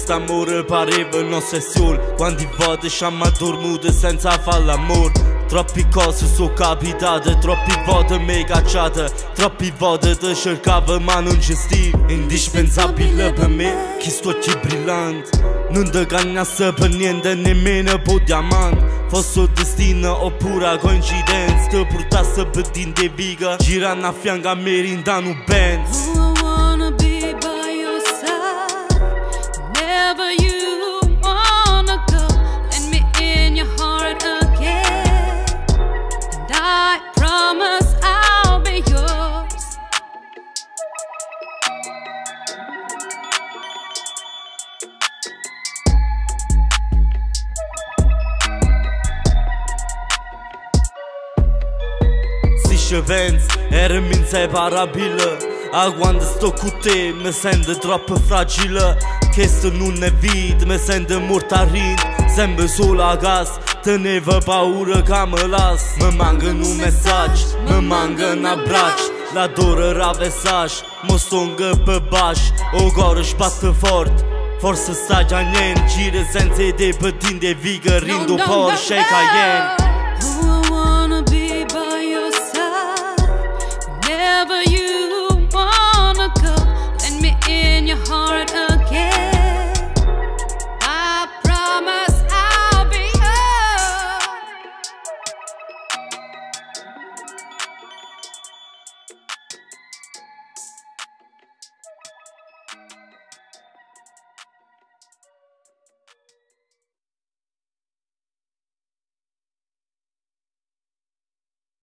quest'amore pareva un'ossessione. Quando vado siamo addormuti senza fare l'amore. Troppi cose sono capitate, troppi volte mi cacciate, troppi volte ti cercavo ma non gestivo. Indispensabile per me, chi sto ci brillante. Non ti cagnasse per niente, nemmeno per diamante. Fosse destino oppure coincidenza, ti portasse per dinte viga, girando a fianco a me in un Benz. Oh, I wanna be by your side, whenever you wanna go. Let me in your heart again, and I promise I'll be yours. Si pensa, eravamo inseparabili. A quando sto con te mi sento troppo fragile. Che sto non è vita, mi sento morto a rind. Sempre solo a casa, tenevo paura che mi las. Mi mancano un messaggio, mi manca un abbraccio. L'adoro ravessaggio, mo sto per basso. O cuore sbatte forte, forse sta già niente. Gira senza te per dinte vighe, rindo Porsche e Cayenne. Oh, I wanna be by your side, whenever you